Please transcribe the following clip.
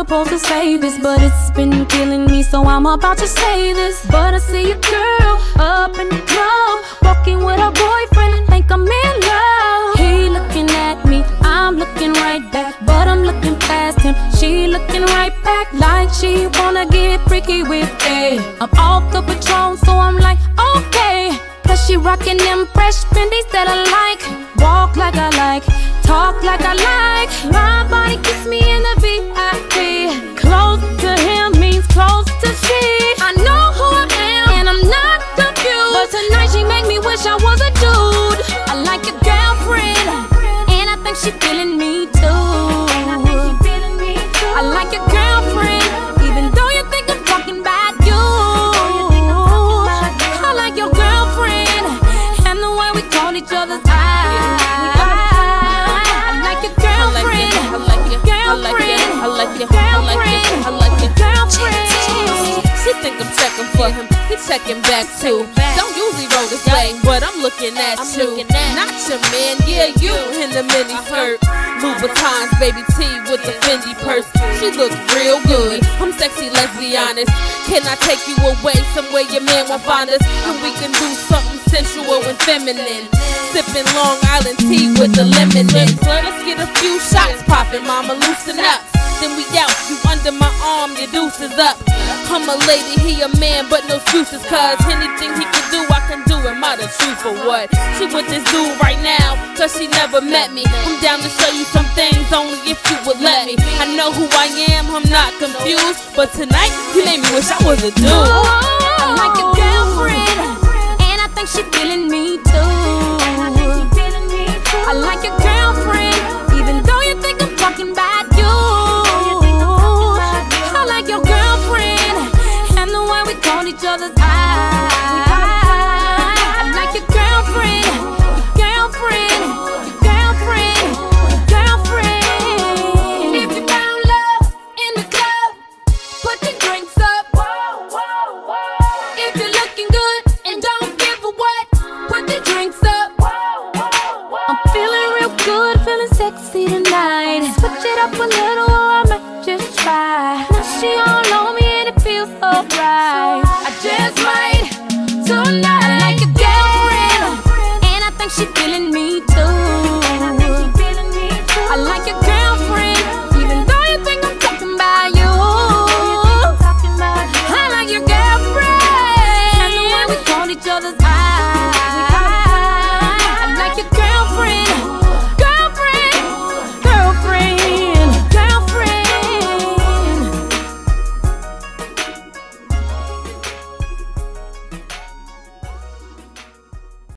supposed to say this, but it's been killing me, so I'm about to say this. But I see a girl up in the club, walking with her boyfriend, think I'm in love. He looking at me, I'm looking right back, but I'm looking past him, she looking right back, like she wanna get freaky with me. I'm off the Patron, so I'm like, okay. Cause she rockin' them fresh Fendi's that I like. Walk like I like, talk like I like. My body gets me in the VIP. Close to him means close to she. I know who I am and I'm not confused, but tonight she make me wish I was a dude. I like your girlfriend and I think she feeling me too. I like your girlfriend even though you think I'm talking about you. I like your girlfriend and the way we call each other's eyes. I like your girlfriend. I like your girlfriend. I like your girlfriend. I like your girlfriend. She think I'm checking for him, he checking back too. Don't usually roll this way, but I'm looking at you. Not your man, yeah, you in the mini skirt. Louboutins, baby T with the Fendi purse. She look real good, I'm sexy, let's be honest. Can I take you away somewhere your man won't find us? And we can do something sensual and feminine. Sipping Long Island tea with the lemon in. Let's get a few shots poppin', mama, loosen up. Then we out, you under my arm, your deuce is up. I'm a lady, he a man, but no excuses, cause anything he can do, I can do. Am I the truth for what? She with this dude right now, cause she never met me. I'm down to show you some things, only if you would let me. I know who I am, I'm not confused, but tonight, you made me wish I was a dude. I like your girlfriend, and I think she feeling me too. I like your girlfriend, even though you think I'm talking about you. I like your girlfriend, and the way we call each other's eyes. I like your girlfriend, girlfriend, girlfriend, girlfriend. If you found love in the club, put your drinks up. If you're looking good and don't give a what, put the drinks up. I'm feeling real good, feeling sexy tonight. Switch it up a little or I might just try. Now she all on me and it feels so right. I just might tonight. I like your girlfriend and I think she feeling me too. I like your girlfriend even though you think I'm talking about you. I like your girlfriend and the way we call each other's eyes.